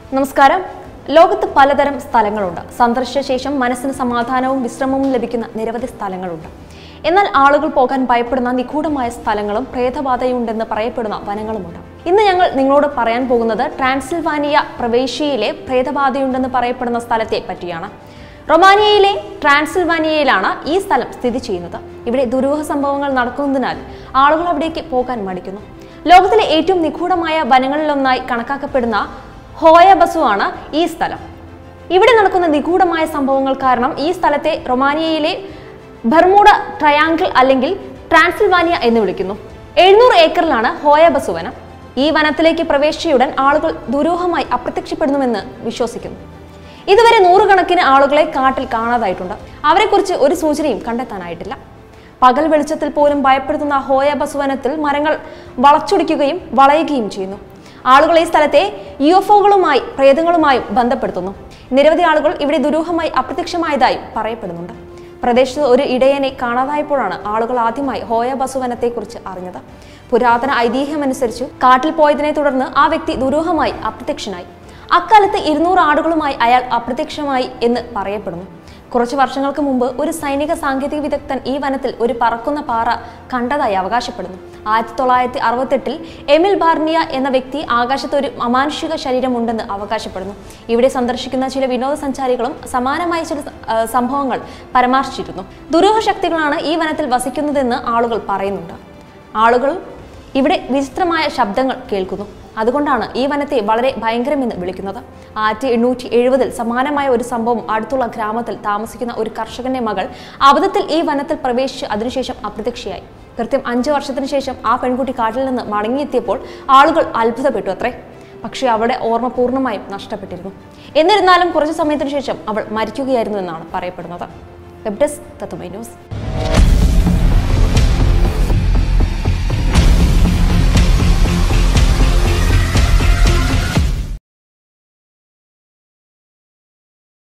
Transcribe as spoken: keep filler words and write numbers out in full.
നമസ്കാരം. ലോകത്ത് പലതരം സ്ഥലങ്ങളുണ്ട്. സന്ദർശിച്ച ശേഷം മനസ്സിന് സമാധാനവും വിശ്രമവും ലഭിക്കുന്ന നിരവധി സ്ഥലങ്ങളുണ്ട്. എന്നാൽ ആളുകൾ പോകാൻ ഭയപ്പെടുന്ന നിഗൂഢമായ സ്ഥലങ്ങളും പ്രേതബാധയുണ്ടെന്ന് പറയപ്പെടുന്ന വനങ്ങളുമുണ്ട്. ഇന്ന് ഞങ്ങൾ നിങ്ങളോട് പറയാൻ പോകുന്നത് ട്രാൻസിൽവാനിയ പ്രവിശ്യയിലെ പ്രേതബാധയുണ്ടെന്ന് പറയപ്പെടുന്ന സ്ഥലത്തെ പറ്റിയാണ്. റൊമാനിയയിലെ ട്രാൻസിൽവാനിയയിലാണ് ഈ സ്ഥലം സ്ഥിതി ചെയ്യുന്നത്. ഇവിടെ ദുരൂഹ സംഭവങ്ങൾ നടക്കുന്നതിനാൽ ആളുകൾ അവിടേക്ക് പോകാൻ മടിക്കുന്നു. ലോകത്തിലെ ഏറ്റവും നിഗൂഢമായ വനങ്ങളിലൊന്നായി കണക്കാക്കപ്പെടുന്ന ഹോയ ബസുവാണ് ഈ സ്ഥലം. ഇവിടെ നടക്കുന്ന നിഗൂഢമായ സംഭവങ്ങൾ കാരണം ഈ സ്ഥലത്തെ റൊമാനിയയിലെ ബർമൂഡ ട്രയാങ്കിൾ അല്ലെങ്കിൽ ട്രാൻസിൽവാനിയ എന്ന് വിളിക്കുന്നു. എഴുന്നൂറ് ഏക്കറിലാണ് ഹോയ ബസു വനം. ഈ വനത്തിലേക്ക് പ്രവേശിച്ചയുടൻ ആളുകൾ ദുരൂഹമായി അപ്രത്യക്ഷപ്പെടുന്നുവെന്ന് വിശ്വസിക്കുന്നു. ഇതുവരെ നൂറുകണക്കിന് ആളുകളെ കാട്ടിൽ കാണാതായിട്ടുണ്ട്. അവരെക്കുറിച്ച് ഒരു സൂചനയും കണ്ടെത്താനായിട്ടില്ല. പകൽ വെളിച്ചത്തിൽ പോലും ഭയപ്പെടുത്തുന്ന ഹോയ ബസു വനത്തിൽ മരങ്ങൾ വളച്ചൊടിക്കുകയും വളയുകയും ചെയ്യുന്നു. ആളുകൾ ഈ സ്ഥലത്തെ യു എഫ് ഒകളുമായി പ്രേതങ്ങളുമായും ബന്ധപ്പെടുത്തുന്നു. നിരവധി ആളുകൾ ഇവിടെ ദുരൂഹമായി അപ്രത്യക്ഷമായതായും പറയപ്പെടുന്നുണ്ട്. പ്രദേശത്ത് ഒരു ഇടയനെ കാണാതായപ്പോഴാണ് ആളുകൾ ആദ്യമായി ഹോയ ബസു വനത്തെക്കുറിച്ച് അറിഞ്ഞത്. പുരാതന ഐതിഹ്യമനുസരിച്ച് കാട്ടിൽ പോയതിനെ തുടർന്ന് ആ വ്യക്തി ദുരൂഹമായി അപ്രത്യക്ഷനായി. അക്കാലത്ത് ഇരുന്നൂറ് ആടുകളുമായി അയാൾ അപ്രത്യക്ഷമായി എന്ന് പറയപ്പെടുന്നു. കുറച്ചു വർഷങ്ങൾക്ക് മുമ്പ് ഒരു സൈനിക സാങ്കേതിക വിദഗ്ധൻ ഈ വനത്തിൽ ഒരു പറക്കുന്ന പാറ കണ്ടതായി അവകാശപ്പെടുന്നു. ആയിരത്തി തൊള്ളായിരത്തി അറുപത്തെട്ടിൽ എമിൽ ബാർണിയ എന്ന വ്യക്തി ആകാശത്ത് ഒരു അമാനുഷിക ശരീരമുണ്ടെന്ന് അവകാശപ്പെടുന്നു. ഇവിടെ സന്ദർശിക്കുന്ന ചില വിനോദസഞ്ചാരികളും സമാനമായ ചില സംഭവങ്ങൾ പരാമർശിച്ചിരുന്നു. ദുരൂഹ ശക്തികളാണ് ഈ വനത്തിൽ വസിക്കുന്നതെന്ന് ആളുകൾ പറയുന്നുണ്ട്. ആളുകൾ ഇവിടെ വിചിത്രമായ ശബ്ദങ്ങൾ കേൾക്കുന്നു. അതുകൊണ്ടാണ് ഈ വനത്തെ വളരെ ഭയങ്കരമെന്ന് വിളിക്കുന്നത്. ആയിരത്തി എണ്ണൂറ്റി എഴുപതിൽ സമാനമായ ഒരു സംഭവം അടുത്തുള്ള ഗ്രാമത്തിൽ താമസിക്കുന്ന ഒരു കർഷകന്റെ മകൾ അബദ്ധത്തിൽ ഈ വനത്തിൽ പ്രവേശിച്ച് അതിനുശേഷം അപ്രത്യക്ഷയായി. കൃത്യം അഞ്ചു വർഷത്തിന് ശേഷം ആ പെൺകുട്ടി കാട്ടിൽ നിന്ന് മടങ്ങിയെത്തിയപ്പോൾ ആളുകൾ അത്ഭുതപ്പെട്ടു അത്രേ. പക്ഷേ അവളുടെ ഓർമ്മ പൂർണ്ണമായും നഷ്ടപ്പെട്ടിരുന്നു. എന്നിരുന്നാലും കുറച്ചു സമയത്തിന് ശേഷം അവൾ മരിക്കുകയായിരുന്നു എന്നാണ് പറയപ്പെടുന്നത്. Web desk Tatwamayi news.